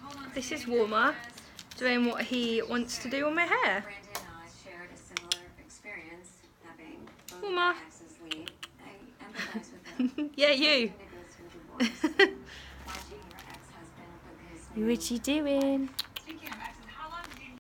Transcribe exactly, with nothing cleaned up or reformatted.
This is Warmer doing what he wants to do on my hair. Warmer. Yeah, you. What you doing?